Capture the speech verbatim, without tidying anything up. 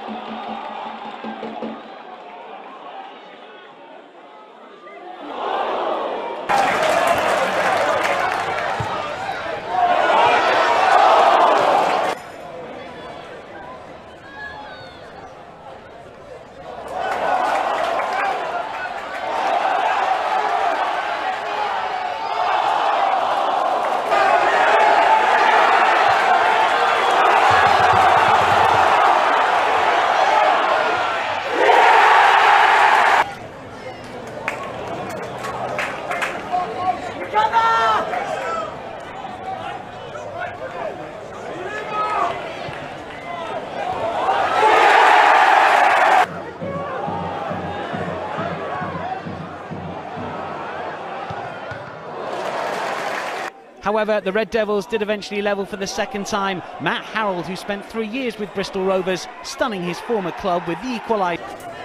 However, the Red Devils did eventually level for the second time. Matt Harrold, who spent three years with Bristol Rovers, stunning his former club with the equaliser.